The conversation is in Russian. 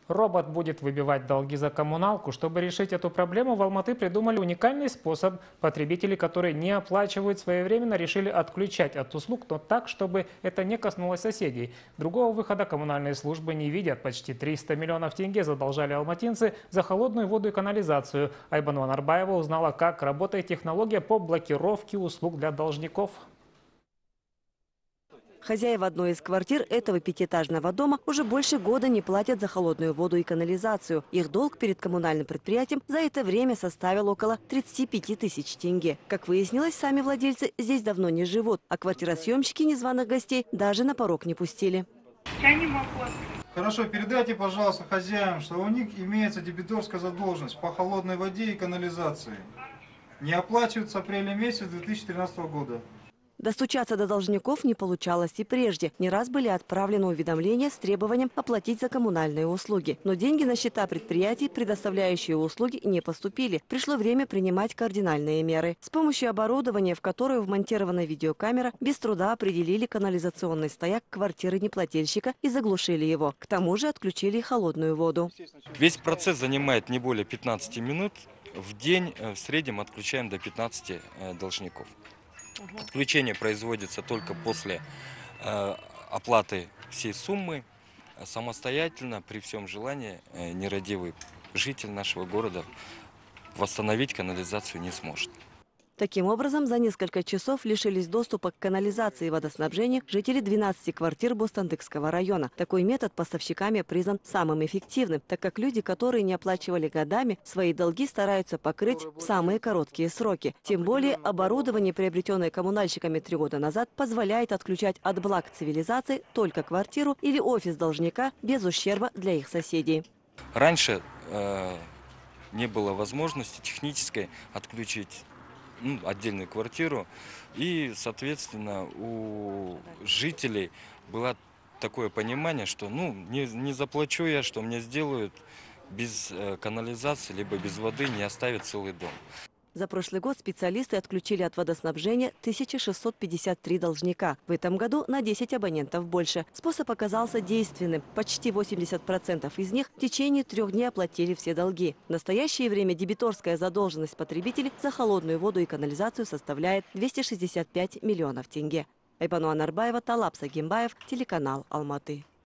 Робот будет выбивать долги за коммуналку. Чтобы решить эту проблему, в Алматы придумали уникальный способ. Потребители, которые не оплачивают своевременно, решили отключать от услуг, но так, чтобы это не коснулось соседей. Другого выхода коммунальные службы не видят. Почти 300 миллионов тенге задолжали алматинцы за холодную воду и канализацию. Айбану Анарбаева узнала, как работает технология по блокировке услуг для должников. Хозяева одной из квартир этого пятиэтажного дома уже больше года не платят за холодную воду и канализацию. Их долг перед коммунальным предприятием за это время составил около 35 тысяч тенге. Как выяснилось, сами владельцы здесь давно не живут, а квартиросъемщики незваных гостей даже на порог не пустили. Хорошо, передайте, пожалуйста, хозяевам, что у них имеется дебиторская задолженность по холодной воде и канализации. Не оплачивают с апреля месяца 2013 года. Достучаться до должников не получалось и прежде. Не раз были отправлены уведомления с требованием оплатить за коммунальные услуги. Но деньги на счета предприятий, предоставляющие услуги, не поступили. Пришло время принимать кардинальные меры. С помощью оборудования, в которое вмонтирована видеокамера, без труда определили канализационный стояк квартиры неплательщика и заглушили его. К тому же отключили холодную воду. Весь процесс занимает не более 15 минут. В день в среднем отключаем до 15 должников. Отключение производится только после оплаты всей суммы. Самостоятельно, при всем желании, нерадивый житель нашего города восстановить канализацию не сможет. Таким образом, за несколько часов лишились доступа к канализации и водоснабжению жители 12 квартир Бостандыкского района. Такой метод поставщиками признан самым эффективным, так как люди, которые не оплачивали годами, свои долги стараются покрыть в самые короткие сроки. Тем более оборудование, приобретенное коммунальщиками 3 года назад, позволяет отключать от благ цивилизации только квартиру или офис должника без ущерба для их соседей. Раньше не было возможности технической отключить отдельную квартиру, и, соответственно, у жителей было такое понимание, что не заплачу я, что мне сделают без канализации, либо без воды, не оставят целый дом. За прошлый год специалисты отключили от водоснабжения 1653 должника. В этом году на 10 абонентов больше. Способ оказался действенным. Почти 80% из них в течение 3 дней оплатили все долги. В настоящее время дебиторская задолженность потребителей за холодную воду и канализацию составляет 265 миллионов тенге. Айбану Анарбаева, Талап Сагимбаев, телеканал Алматы.